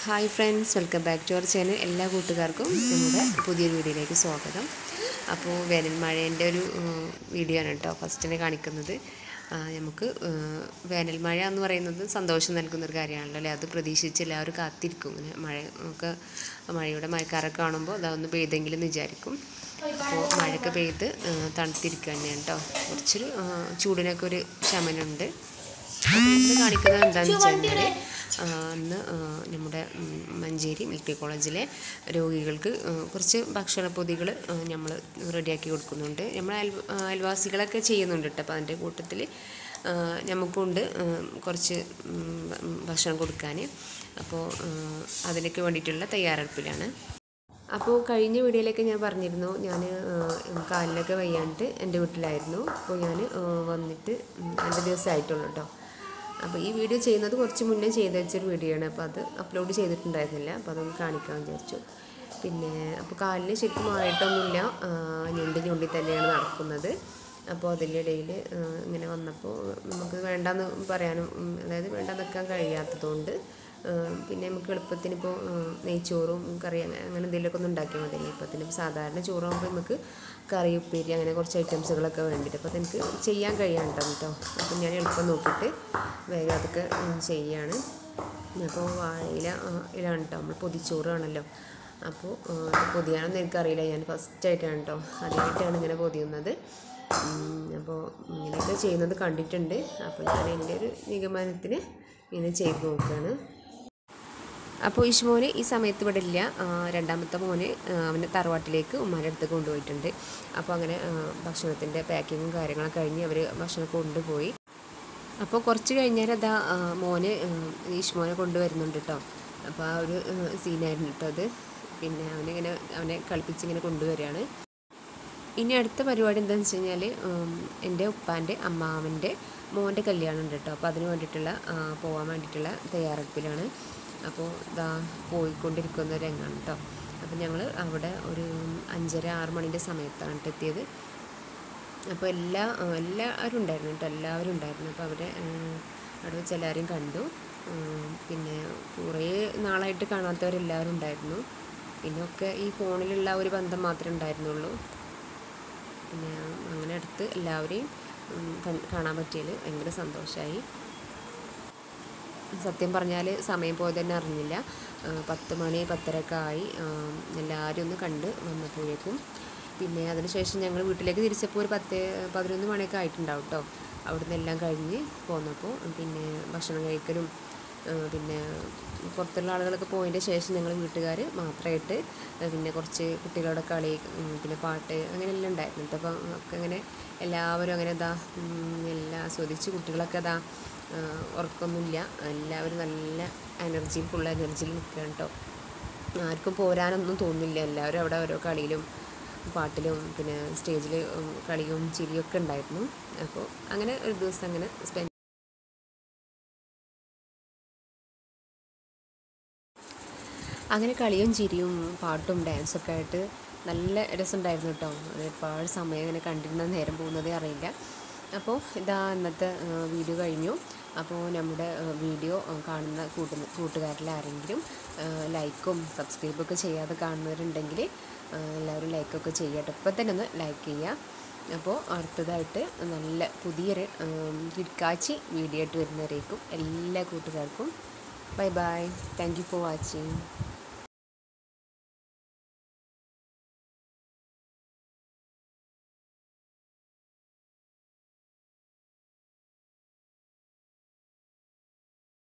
Hi friends, welcome back to our channel. എല്ലാ കൂട്ടുകാർക്കും നമ്മുടെ പുതിയൊരു വീഡിയോയിലേക്ക് സ്വാഗതം. അപ്പോൾ വേനൽ മഴേൻ്റെ ഒരു വീഡിയോ ആണ് കേട്ടോ ഫസ്റ്റിനെ കാണിക്കുന്നത്. നമുക്ക് വേനൽ മഴ എന്ന് പറയുന്നത് സന്തോഷം നൽകുന്നൊരു കാര്യമാണല്ലോ അല്ലേ. അത് പ്രതീക്ഷിച്ച് എല്ലാവരും കാത്തിരിക്കും. ഇങ്ങനെ മഴയുടെ മഴക്കാരൊക്കെ കാണുമ്പോൾ അതൊന്ന് പെയ്തെങ്കിലും എന്ന് വിചാരിക്കും. അപ്പോൾ മഴയൊക്കെ പെയ്ത് തണുത്തിരിക്കുക തന്നെയാണ് കേട്ടോ. കുറച്ചൊരു ചൂടിനൊക്കെ ഒരു ശമനമുണ്ട്. ഇന്ന് കാണിക്കുന്നത് എന്താണെന്ന് വെച്ച് കഴിഞ്ഞാൽ അന്ന് നമ്മുടെ മഞ്ചേരി മെഡിക്കൽ കോളേജിലെ രോഗികൾക്ക് കുറച്ച് ഭക്ഷണപ്പൊതികൾ നമ്മൾ റെഡിയാക്കി കൊടുക്കുന്നുണ്ട്. നമ്മൾ അയൽവാസികളൊക്കെ ചെയ്യുന്നുണ്ട് കേട്ടോ. അപ്പോൾ അതിൻ്റെ കൂട്ടത്തിൽ നമുക്കുണ്ട് കുറച്ച് ഭക്ഷണം കൊടുക്കാൻ. അപ്പോൾ അതിനൊക്കെ വേണ്ടിയിട്ടുള്ള തയ്യാറെടുപ്പിലാണ്. അപ്പോൾ കഴിഞ്ഞ വീഡിയോയിലൊക്കെ ഞാൻ പറഞ്ഞിരുന്നു, ഞാൻ കാലിലൊക്കെ വയ്യാണ്ട് എൻ്റെ വീട്ടിലായിരുന്നു. അപ്പോൾ ഞാൻ വന്നിട്ട് 2 ദിവസമായിട്ടുള്ളൂ കേട്ടോ. അപ്പോൾ ഈ വീഡിയോ ചെയ്യുന്നത് കുറച്ച് മുന്നേ ചെയ്ത് വെച്ചൊരു വീഡിയോ ആണ്. അപ്പോൾ അത് അപ്ലോഡ് ചെയ്തിട്ടുണ്ടായിരുന്നില്ല. അപ്പോൾ അതൊന്ന് കാണിക്കാൻ വിചാരിച്ചു. അപ്പോൾ കാലിന് ശരിക്കും മാറിയിട്ടൊന്നുമില്ല, ഞൊണ്ടി തന്നെയാണ് നടക്കുന്നത്. അപ്പോൾ അതിനിടയിൽ ഇങ്ങനെ വന്നപ്പോൾ നമുക്ക് വേണ്ടാന്ന് പറയാനും, അതായത് വേണ്ട നിൽക്കാൻ കഴിയാത്തതുകൊണ്ട് പിന്നെ നമുക്ക് എളുപ്പത്തിന് ഇപ്പോൾ നെയ്ച്ചോറും കറി അങ്ങനെ എന്തെങ്കിലുമൊക്കെ ഒന്ന് ഉണ്ടാക്കിയാൽ മതിയല്ലേ. ഇപ്പോൾ സാധാരണ ചോറാകുമ്പോൾ നമുക്ക് കറി, ഉപ്പേരി അങ്ങനെ കുറച്ച് ഐറ്റംസുകളൊക്കെ വേണ്ടിയിട്ട് അപ്പോൾ അതെനിക്ക് ചെയ്യാൻ കഴിയാണ്ടോ കേട്ടോ. അപ്പോൾ ഞാൻ എളുപ്പം നോക്കിയിട്ട് വേഗം അതൊക്കെ ചെയ്യാണ്. അപ്പോൾ ഇലാണ് കേട്ടോ, നമ്മൾ പൊതിച്ചോറാണല്ലോ. അപ്പോൾ പൊതിയാനൊന്നും എനിക്കറിയില്ല, ഞാൻ ഫസ്റ്റായിട്ടാണ് കേട്ടോ, ആദ്യമായിട്ടാണ് ഇങ്ങനെ പൊതിയുന്നത്. അപ്പോൾ ഇങ്ങനെയൊക്കെ ചെയ്യുന്നത് കണ്ടിട്ടുണ്ട്. അപ്പോൾ ഞാൻ എൻ്റെ ഒരു നിഗമനത്തിന് ഇങ്ങനെ ചെയ്ത് നോക്കുകയാണ്. അപ്പോൾ ഇഷ്മോന് ഈ സമയത്ത് ഇവിടെ ഇല്ല. രണ്ടാമത്തെ മോന് അവൻ്റെ തറവാട്ടിലേക്ക് ഉമ്മാൻ്റെ അടുത്ത് കൊണ്ടുപോയിട്ടുണ്ട്. അപ്പോൾ അങ്ങനെ ഭക്ഷണത്തിൻ്റെ പാക്കിങ്ങും കാര്യങ്ങളൊക്കെ കഴിഞ്ഞ് അവർ ഭക്ഷണം കൊണ്ടുപോയി. അപ്പോൾ കുറച്ച് കഴിഞ്ഞാൽ അതാ മോന് ഇഷ്മോനെ കൊണ്ടുവരുന്നുണ്ട് കേട്ടോ. അപ്പോൾ ആ ഒരു സീനായിരുന്നു കേട്ടോ അത്. പിന്നെ അവനെ കളിപ്പിച്ചിങ്ങനെ കൊണ്ടുവരികയാണ്. ഇനി അടുത്ത പരിപാടി എന്താണെന്ന് വെച്ച് കഴിഞ്ഞാൽ എൻ്റെ ഉപ്പാൻ്റെ അമ്മാവൻ്റെ മോൻ്റെ കല്യാണം ഉണ്ട് കേട്ടോ. അപ്പോൾ അതിന് വേണ്ടിയിട്ടുള്ള പോകാൻ വേണ്ടിയിട്ടുള്ള തയ്യാറെടുപ്പിലാണ്. അപ്പോൾ ഇതാ പോയിക്കൊണ്ടിരിക്കുന്ന രംഗമാണ് കേട്ടോ. അപ്പോൾ ഞങ്ങൾ അവിടെ ഒരു 5:30-6 മണിൻ്റെ സമയത്താണ് എത്തിയത്. അപ്പോൾ എല്ലാവരും ഉണ്ടായിരുന്നു കേട്ടോ, എല്ലാവരും ഉണ്ടായിരുന്നു. അപ്പോൾ അവിടെ വെച്ച് എല്ലാവരെയും കണ്ടു. പിന്നെ കുറേ നാളായിട്ട് കാണാത്തവരെല്ലാവരും ഉണ്ടായിരുന്നു. പിന്നെ ഒക്കെ ഈ ഫോണിലുള്ള ഒരു ബന്ധം മാത്രമേ ഉണ്ടായിരുന്നുള്ളൂ. പിന്നെ അങ്ങനെ അടുത്ത് എല്ലാവരെയും കാണാൻ പറ്റിയതിൽ ഭയങ്കര സന്തോഷമായി. സത്യം പറഞ്ഞാൽ സമയം പോയത് തന്നെ അറിഞ്ഞില്ല. 10 മണി 10:30 ആയി എല്ലാവരും ഒന്ന് കണ്ട് വന്നപ്പോഴേക്കും. പിന്നെ അതിനുശേഷം ഞങ്ങൾ വീട്ടിലേക്ക് തിരിച്ചപ്പോൾ ഒരു 10-11 മണിയൊക്കെ ആയിട്ടുണ്ടാവും കേട്ടോ. അവിടുന്ന് എല്ലാം കഴിഞ്ഞ് പോന്നപ്പോൾ പിന്നെ ഭക്ഷണം കഴിക്കലും പിന്നെ പുറത്തുള്ള ആളുകളൊക്കെ പോയതിൻ്റെ ശേഷം ഞങ്ങൾ വീട്ടുകാർ മാത്രമായിട്ട് പിന്നെ കുറച്ച് കുട്ടികളുടെ കളി, പിന്നെ പാട്ട് അങ്ങനെയെല്ലാം ഉണ്ടായിരുന്നു. അപ്പോൾ ഒക്കെ അങ്ങനെ എല്ലാവരും അങ്ങനെ എല്ലാം ആസ്വദിച്ച് കുട്ടികളൊക്കെ ഉറക്കമൊന്നുമില്ല, എല്ലാവരും നല്ല ഫുൾ എനർജിയിൽ നിൽക്കുകയാണ് കേട്ടോ. ആർക്കും പോരാനൊന്നും തോന്നില്ല. എല്ലാവരും അവിടെ ഓരോ കളിയിലും പാട്ടിലും പിന്നെ സ്റ്റേജിൽ കളിയും ചിരിയൊക്കെ ഉണ്ടായിരുന്നു. അപ്പോൾ അങ്ങനെ ഒരു ദിവസം അങ്ങനെ അങ്ങനെ കളിയും ചിരിയും പാട്ടും ഡാൻസൊക്കെ ആയിട്ട് നല്ല രസമുണ്ടായിരുന്നു കേട്ടോ. ഒരുപാട് സമയം അങ്ങനെ കണ്ടിരുന്ന നേരം പോകുന്നതേ അറിയില്ല. അപ്പോൾ ഇന്നത്തെ വീഡിയോ കഴിഞ്ഞു. അപ്പോൾ നമ്മുടെ വീഡിയോ കാണുന്ന കൂട്ടുകാരിൽ ആരെങ്കിലും ലൈക്കും സബ്സ്ക്രൈബൊക്കെ ചെയ്യാതെ കാണുന്നവരുണ്ടെങ്കിൽ എല്ലാവരും ലൈക്കൊക്കെ ചെയ്യട്ടെ. ഇപ്പം തന്നെ ഒന്ന് ലൈക്ക് ചെയ്യുക. അപ്പോൾ അടുത്തതായിട്ട് നല്ല പുതിയൊരു കിടക്കാച്ചി വീഡിയോ ആയിട്ട് വരുന്നവരേക്കും എല്ലാ കൂട്ടുകാർക്കും bye bye. Thank you for watching.